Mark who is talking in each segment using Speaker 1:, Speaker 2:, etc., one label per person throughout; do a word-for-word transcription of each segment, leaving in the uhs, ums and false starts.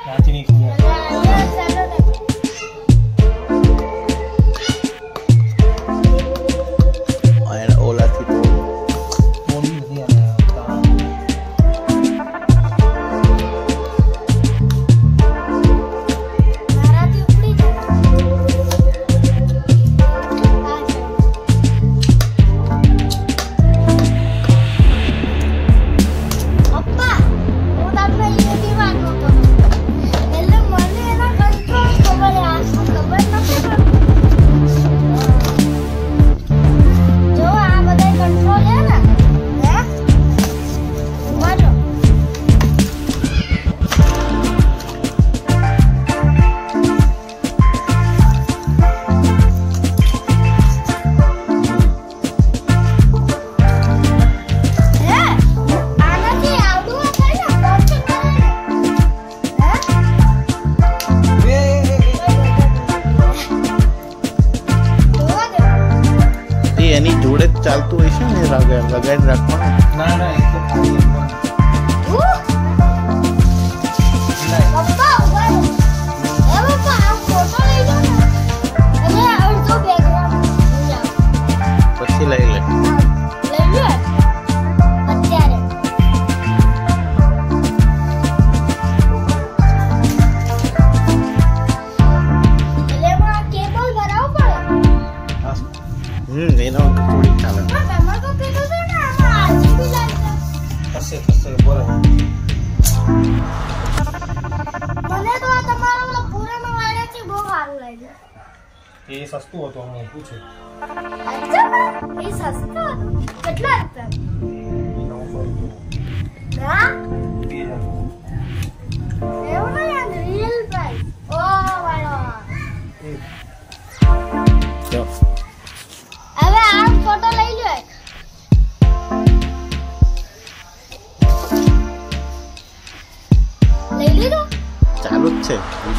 Speaker 1: નાચની સુનિયા
Speaker 2: ચાલતું હોય છે ને લગાડી રાખવાનું.
Speaker 1: ના ના એ તો ખાલી
Speaker 3: પપ્પા ઉભા રહો. એ પપ્પા આ ફોટો લઈ લો ને અને અડધો બેકગ્રાઉન્ડ
Speaker 2: પછી લઈ લે.
Speaker 3: લઈ લો અત્યારે. એટલે એમાં કેબલ ભરાવવું પડે.
Speaker 2: હમ એનો થોડી ચાલે.
Speaker 3: તમારે તો કીધું છે ને આમાં આરજીબી લાઈટ
Speaker 1: થશે થશે બોલો.
Speaker 3: મને તો આ તમારો પુરાનો વાયર છે બહુ સારું લાગે.
Speaker 1: એ સસ્તું હતું હું પૂછું.
Speaker 3: અચ્છા એ સસ્તો હતો. કેટલા રૂપિયા? ના
Speaker 1: બે હજાર
Speaker 3: એવું નહીં રિયલ પ્રાઇસ. ઓ વાળો
Speaker 2: જો
Speaker 3: હવે આ ફોટો લઈ લો. લઈ લીધો?
Speaker 2: ચાલુ જ છે.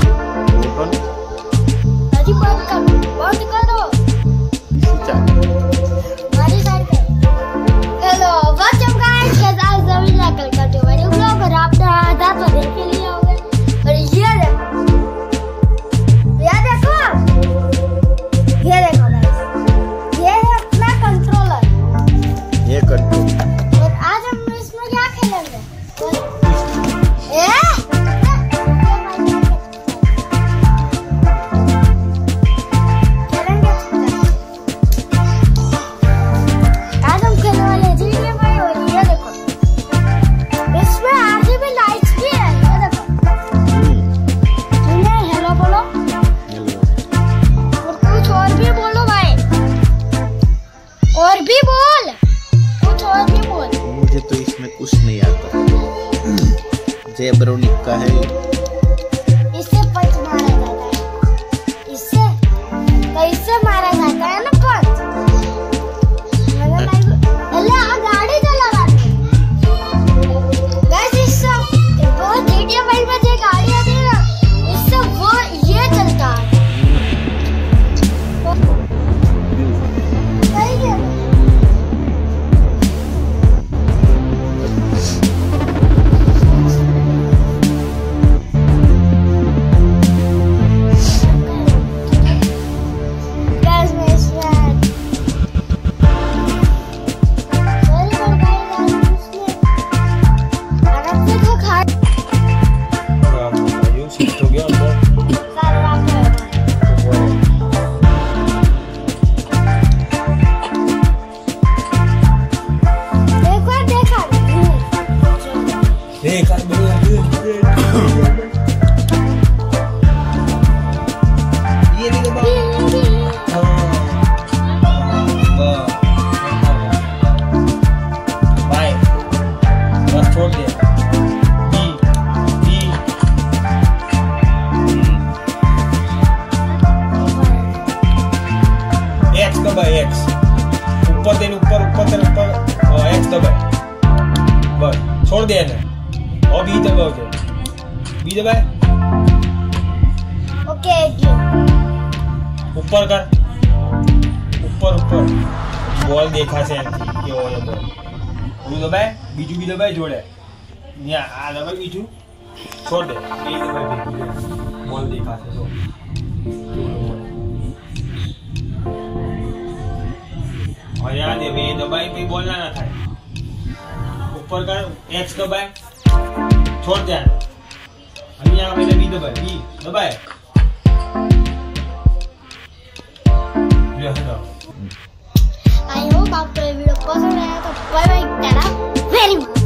Speaker 3: હજી બંધ કરો. બંધ કરો.
Speaker 2: શું ચાલે?
Speaker 3: મારી સાઈડ કરો. हेलो व्हाट्सअप गाइस कैसे आज सभी लोग कल करते हैं वीडियो ब्लॉग और आपने आधा तो देख के लिए होंगे और ये देखो ये देखो ये देखो गाइस ये है अपना कंट्रोलर.
Speaker 2: ये कंट्रोल
Speaker 3: और आज हम इसमें क्या खेलेंगे? ए और भी बोल कुछ और भी बोल.
Speaker 2: मुझे तो इसमें कुछ नहीं आता. जेब्रोनिक का है.
Speaker 3: इससे पंच मारा जाता है. इससे तो इससे मारा जाता है ना पंच. अल्लाह आ गाड़ी चला रहा है गाइस. इससे वो जीटीए फाइव में जो गाड़ी आती है ना इससे वो ये चलता है. सही है. Guys, मैं इसमें सॉरी पर गाइस आज उसने आराम से तो खा
Speaker 1: आप बताइए सीट हो गया अंदर
Speaker 3: सारा रात में देखो देखा
Speaker 1: देख आज बढ़िया ये देखो बा बाय बस छोड़ दे. बी बी एक्स दबाए एक्स ऊपर देने ऊपर ऊपर देने ऊपर एक्स दबाए बस छोड़ दे ने और बी दबाओ जो बी दबाए
Speaker 3: ओके
Speaker 1: ऊपर कर ऊपर ऊपर बॉल देखा से के ओले बॉल ઓલું દબાય બીજું બી દબાય જોડે ન્યા આ દબાય બીજું छोड़ दे ये दबाई बॉल दिखाते जो और याद है ये दबाई पे बोलना ना था ऊपर कर एक्स दबाए छोड़ दे अभी यहाँ पे बी दबाए बी दबाए ले हटाओ
Speaker 3: आई होप आपको ये वीडियो पसंद आया तो बाय बाय टाटा वेरी मच।